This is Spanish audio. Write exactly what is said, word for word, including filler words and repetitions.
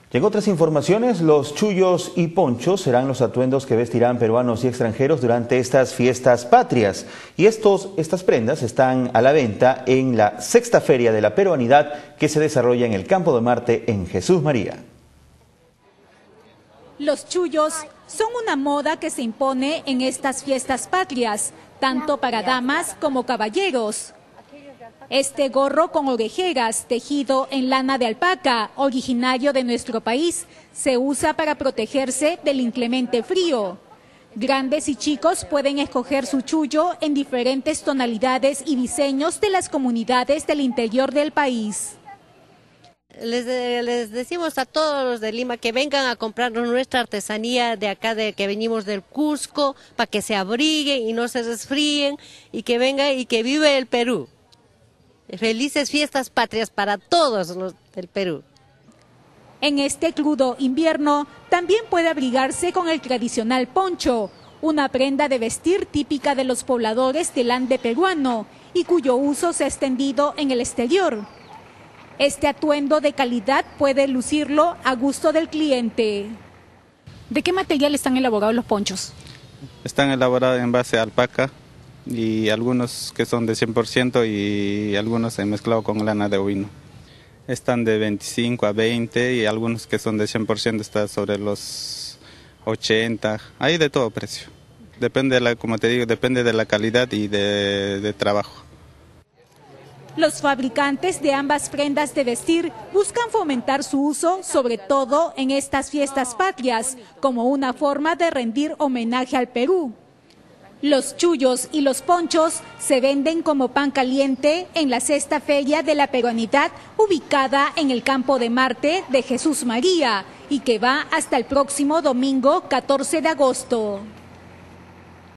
Y en otras informaciones, los chullos y ponchos serán los atuendos que vestirán peruanos y extranjeros durante estas fiestas patrias. Y estos, estas prendas están a la venta en la sexta Feria de la Peruanidad que se desarrolla en el Campo de Marte en Jesús María. Los chullos son una moda que se impone en estas fiestas patrias, tanto para damas como caballeros. Este gorro con orejeras, tejido en lana de alpaca, originario de nuestro país, se usa para protegerse del inclemente frío. Grandes y chicos pueden escoger su chullo en diferentes tonalidades y diseños de las comunidades del interior del país. Les, de, les decimos a todos los de Lima que vengan a comprarnos nuestra artesanía de acá, de que venimos del Cusco, para que se abriguen y no se resfríen, y que vengan y que vive el Perú. Felices fiestas patrias para todos los del Perú. En este crudo invierno también puede abrigarse con el tradicional poncho, una prenda de vestir típica de los pobladores del Ande peruano y cuyo uso se ha extendido en el exterior. Este atuendo de calidad puede lucirlo a gusto del cliente. ¿De qué material están elaborados los ponchos? Están elaborados en base a alpaca y algunos que son de cien por ciento y algunos han mezclado con lana de ovino. Están de veinticinco a veinte y algunos que son de cien por ciento están sobre los ochenta, hay de todo precio. Depende de la, como te digo, depende de la calidad y de, de trabajo. Los fabricantes de ambas prendas de vestir buscan fomentar su uso, sobre todo en estas fiestas patrias, como una forma de rendir homenaje al Perú. Los chullos y los ponchos se venden como pan caliente en la sexta Feria de la Peruanidad, ubicada en el Campo de Marte de Jesús María, y que va hasta el próximo domingo catorce de agosto.